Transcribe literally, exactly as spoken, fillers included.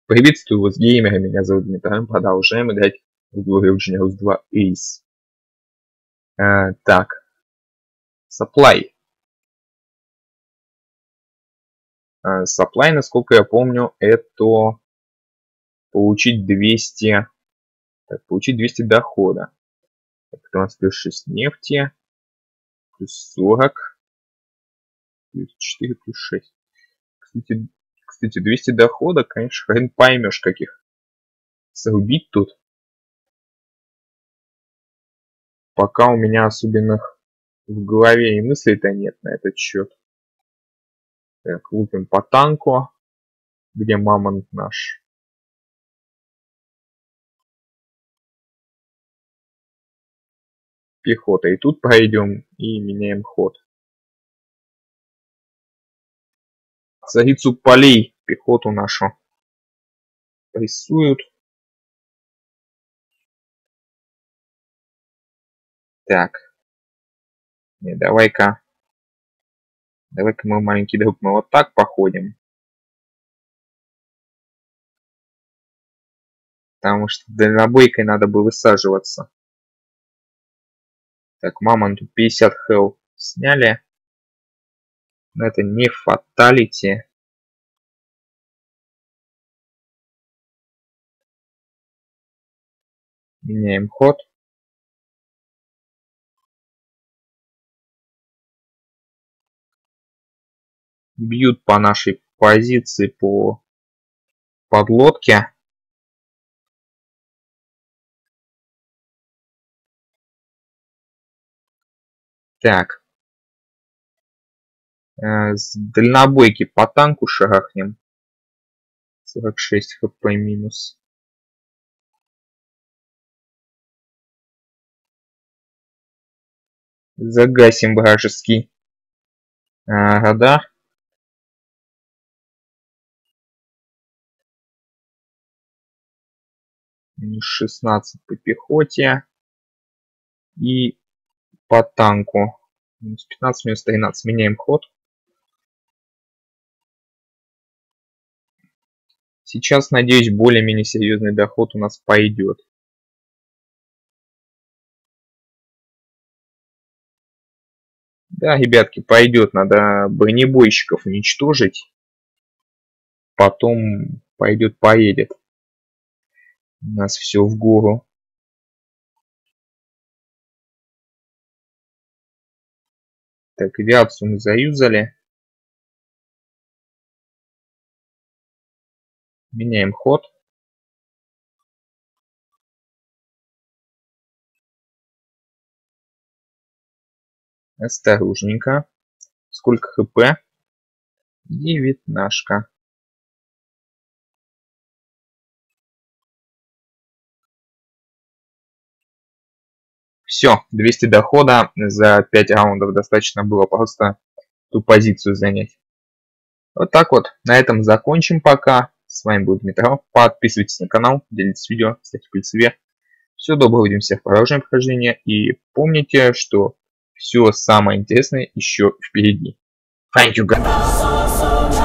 Приветствую вас, геймеры, меня зовут Дмитрий, продолжаем играть в Glory Engineers два Ace. А, так, Supply. А, Supply, насколько я помню, это получить двести, так, получить двести дохода. Так, у нас плюс шесть нефти, плюс сорок, плюс четыре, плюс шесть. Кстати, кстати, двести дохода, конечно, хрен поймешь каких. Срубить тут. Пока у меня особенных в голове и мыслей-то нет на этот счет. Так, лупим по танку, где мамонт наш. Пехота. И тут пройдем и меняем ход. Царицу полей, пехоту нашу прессуют. Так. Не, давай-ка. Давай-ка мы, маленький друг, мы вот так походим. Потому что дальнобойкой надо бы высаживаться. Так, мамонту пятьдесят хэл сняли. Но это не фаталити. Меняем ход. Бьют по нашей позиции по подлодке. Так. С дальнобойки по танку шарахнем. сорок шесть хп минус. Загасим вражеский а, радар. Минус шестнадцать по пехоте. И по танку. Минус пятнадцать, минус тринадцать. Меняем ход. Сейчас, надеюсь, более-менее серьезный доход у нас пойдет. Да, ребятки, пойдет. Надо бронебойщиков уничтожить. Потом пойдет, поедет. У нас все в гору. Так, авиацию мы заюзали. Меняем ход. Осторожненько. Сколько хп? Девятнашка. Все, двести дохода за пять раундов достаточно было просто ту позицию занять. Вот так вот. На этом закончим пока. С вами был Дмитрий. Подписывайтесь на канал, делитесь видео, ставьте пальцы вверх. Всего доброго, увидимся всех, продолжаем прохождение. И помните, что все самое интересное еще впереди. Thank you, guys.